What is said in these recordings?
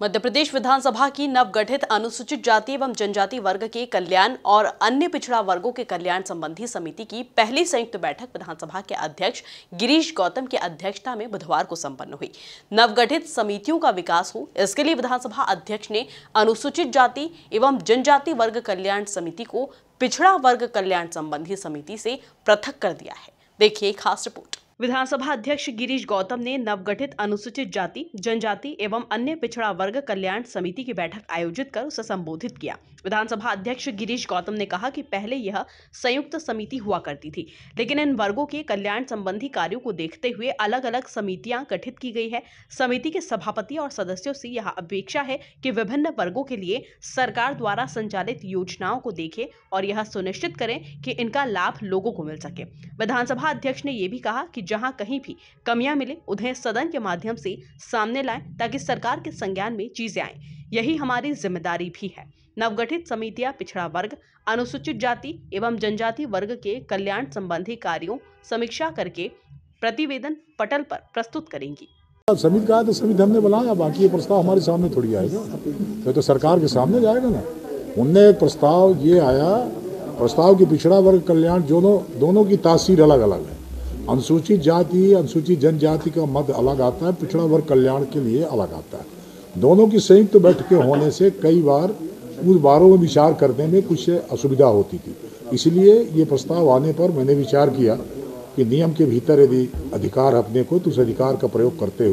मध्य प्रदेश विधानसभा की नवगठित अनुसूचित जाति एवं जनजाति वर्ग के कल्याण और अन्य पिछड़ा वर्गों के कल्याण संबंधी समिति की पहली संयुक्त बैठक विधानसभा के अध्यक्ष गिरीश गौतम की अध्यक्षता में बुधवार को संपन्न हुई। नवगठित समितियों का विकास हो, इसके लिए विधानसभा अध्यक्ष ने अनुसूचित जाति एवं जनजाति वर्ग कल्याण समिति को पिछड़ा वर्ग कल्याण संबंधी समिति से पृथक कर दिया है। देखिए खास रिपोर्ट। विधानसभा अध्यक्ष गिरीश गौतम ने नवगठित अनुसूचित जाति, जनजाति एवं अन्य पिछड़ा वर्ग कल्याण समिति की बैठक आयोजित कर उसे संबोधित किया। विधानसभा अध्यक्ष गिरीश गौतम ने कहा कि पहले यह संयुक्त समिति हुआ करती थी, लेकिन इन वर्गों के कल्याण संबंधी कार्यों को देखते हुए अलग अलग समितियां गठित की गई है। समिति के सभापति और सदस्यों से यह अपेक्षा है कि विभिन्न वर्गों के लिए सरकार द्वारा संचालित योजनाओं को देखें और यह सुनिश्चित करें कि इनका लाभ लोगों को मिल सके। विधानसभा अध्यक्ष ने यह भी कहा कि जहां कहीं भी कमियां मिले उन्हें सदन के माध्यम से सामने लाएं ताकि सरकार के संज्ञान में चीजें आएं। यही हमारी जिम्मेदारी भी है। नवगठित समितियां पिछड़ा वर्ग, अनुसूचित जाति एवं जनजाति वर्ग के कल्याण संबंधी कार्यों समीक्षा करके प्रतिवेदन पटल पर प्रस्तुत करेंगी। समिति का तो समिति हमने बनाया, बाकी ये प्रस्ताव हमारे सामने थोड़ी आएगा, तो सरकार के सामने जाएगा ना। उनने एक प्रस्ताव ये आया, प्रस्ताव की पिछड़ा वर्ग कल्याण दोनों की तासीर अलग अलग है। अनुसूचित जाति, अनुसूचित जनजाति का मद अलग आता है, पिछड़ा वर्ग कल्याण के लिए अलग आता है। दोनों की संयुक्त बैठकें होने से कई बार उस बारों में विचार करने में कुछ असुविधा होती थी। इसलिए ये प्रस्ताव आने पर मैंने विचार किया कि नियम के भीतर यदि अधिकार अपने को, तो उस अधिकार का प्रयोग करते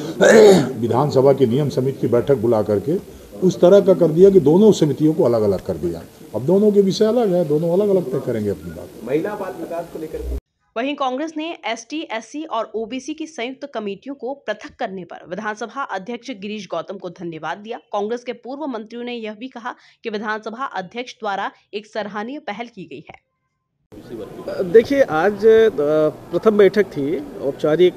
हुए विधानसभा की नियम समिति की बैठक बुला करके उस तरह का कर दिया कि दोनों समितियों को अलग अलग कर दिया। अब दोनों के विषय अलग है, दोनों अलग अलग तय करेंगे अपनी बात। महिला बाल विकास को लेकर वहीं कांग्रेस ने एसटी, एससी और ओबीसी की संयुक्त कमेटियों को पृथक करने पर विधानसभा अध्यक्ष गिरीश गौतम को धन्यवाद दिया। कांग्रेस के पूर्व मंत्रियों ने यह भी कहा कि विधानसभा अध्यक्ष द्वारा एक सराहनीय पहल की गई है। देखिए, आज प्रथम बैठक थी, औपचारिक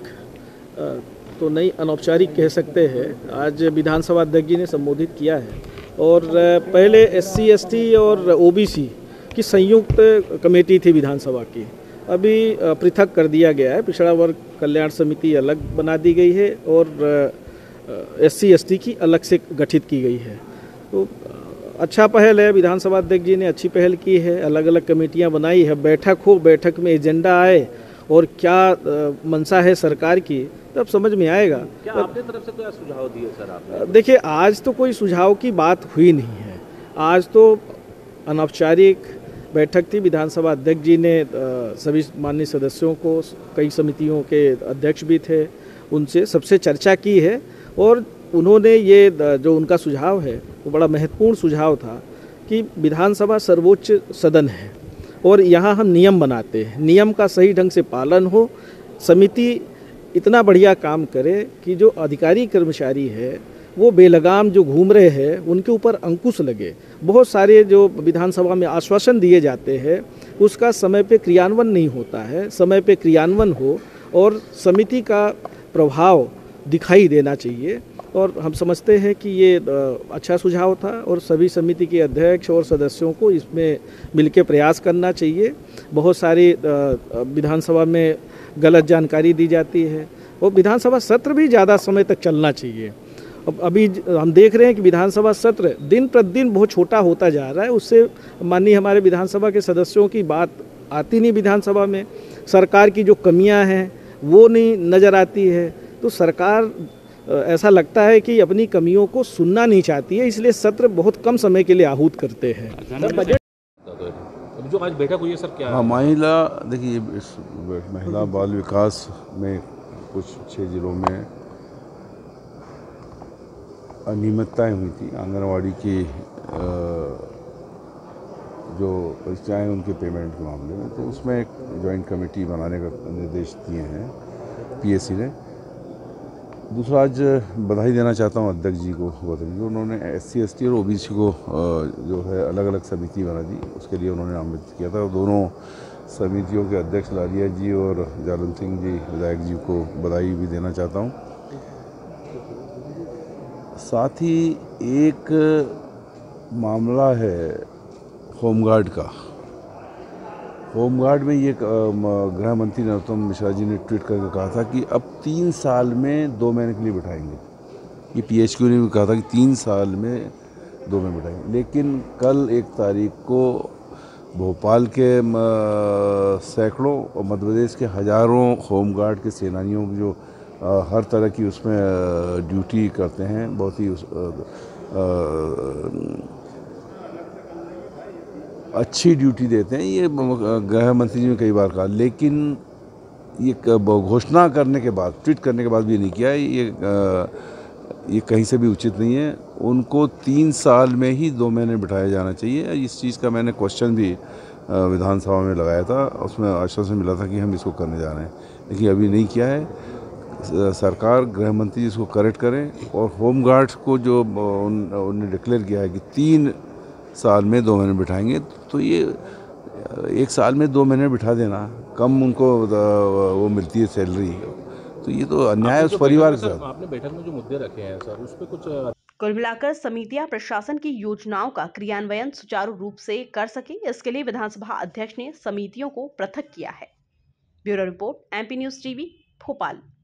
तो नहीं, अनौपचारिक कह सकते हैं। आज विधानसभा अध्यक्ष जी ने संबोधित किया है और पहले एससी, एसटी और ओबीसी की संयुक्त कमेटी थी विधानसभा की, अभी पृथक कर दिया गया है। पिछड़ा वर्ग कल्याण समिति अलग बना दी गई है और एससी, एसटी की अलग से गठित की गई है। तो अच्छा पहल है, विधानसभा अध्यक्ष जी ने अच्छी पहल की है, अलग अलग कमेटियां बनाई है। बैठक हो, बैठक में एजेंडा आए और क्या मंशा है सरकार की, तब समझ में आएगा। क्या आपने तरफ से कोई सुझाव दिए सर आपने? देखिए, आज तो कोई सुझाव की बात हुई नहीं है। आज तो अनौपचारिक बैठक थी। विधानसभा अध्यक्ष जी ने सभी माननीय सदस्यों को, कई समितियों के अध्यक्ष भी थे, उनसे सबसे चर्चा की है और उन्होंने ये जो उनका सुझाव है वो बड़ा महत्वपूर्ण सुझाव था कि विधानसभा सर्वोच्च सदन है और यहाँ हम नियम बनाते हैं, नियम का सही ढंग से पालन हो, समिति इतना बढ़िया काम करे कि जो अधिकारी कर्मचारी है वो बेलगाम जो घूम रहे हैं उनके ऊपर अंकुश लगे। बहुत सारे जो विधानसभा में आश्वासन दिए जाते हैं उसका समय पे क्रियान्वयन नहीं होता है। समय पे क्रियान्वयन हो और समिति का प्रभाव दिखाई देना चाहिए और हम समझते हैं कि ये अच्छा सुझाव था और सभी समिति के अध्यक्ष और सदस्यों को इसमें मिलकर प्रयास करना चाहिए। बहुत सारी विधानसभा में गलत जानकारी दी जाती है और विधानसभा सत्र भी ज़्यादा समय तक चलना चाहिए। अब अभी हम देख रहे हैं कि विधानसभा सत्र दिन प्रतिदिन बहुत छोटा होता जा रहा है, उससे माननीय हमारे विधानसभा के सदस्यों की बात आती नहीं। विधानसभा में सरकार की जो कमियां हैं वो नहीं नज़र आती है, तो सरकार ऐसा लगता है कि अपनी कमियों को सुनना नहीं चाहती है, इसलिए सत्र बहुत कम समय के लिए आहूत करते हैं। जो आज बैठक हुई है सर, क्या? हाँ, महिला, देखिए इस महिला बाल विकास में कुछ 6 जिलों में अनियमितताएँ हुई थी। आंगनवाड़ी की जो परीक्षाएँ उनके पेमेंट के मामले में, तो उसमें एक जॉइंट कमेटी बनाने का निर्देश दिए हैं पीएससी ने। दूसरा, आज बधाई देना चाहता हूं अध्यक्ष जी को, गौतम जी को। उन्होंने एससी, एसटी और ओबीसी को जो है अलग अलग समिति बना दी, उसके लिए उन्होंने नामित किया था। और दोनों समितियों के अध्यक्ष लालिया जी और जालन सिंह जी विधायक जी को बधाई भी देना चाहता हूं। साथ ही एक मामला है होमगार्ड का। होमगार्ड में ये गृह मंत्री नरोत्तम मिश्रा जी ने ट्वीट करके कहा था कि अब 3 साल में 2 महीने के लिए बिठाएंगे। ये PHQ ने भी कहा था कि 3 साल में 2 में बिठाएंगे, लेकिन कल 1 तारीख को भोपाल के सैकड़ों और मध्य प्रदेश के हज़ारों होमगार्ड के सेनानियों की जो हर तरह की उसमें ड्यूटी करते हैं, बहुत ही अच्छी ड्यूटी देते हैं। ये गृह मंत्री जी ने कई बार कहा, लेकिन ये घोषणा करने के बाद, ट्वीट करने के बाद भी नहीं किया है। ये कहीं से भी उचित नहीं है। उनको 3 साल में ही 2 महीने बिठाया जाना चाहिए। इस चीज़ का मैंने क्वेश्चन भी विधानसभा में लगाया था, उसमें आश्वासन मिला था कि हम इसको करने जा रहे हैं, लेकिन अभी नहीं किया है। सरकार, गृह मंत्री इसको करेक्ट करें और होमगार्ड्स को जो उन्होंने डिक्लेयर किया है कि 3 साल में 2 महीने बिठाएंगे, तो ये 1 साल में 2 महीने बिठा देना, कम उनको वो मिलती है सैलरी, तो ये तो अन्याय है उस परिवार के साथ। आपने बैठक में जो मुद्दे रखे हैं सर, उस पर कुछ कुल मिलाकर समितियां प्रशासन की योजनाओं का क्रियान्वयन सुचारू रूप से कर सके, इसके लिए विधानसभा अध्यक्ष ने समितियों को पृथक किया है। Bureau report, MP news TV, Bhopal.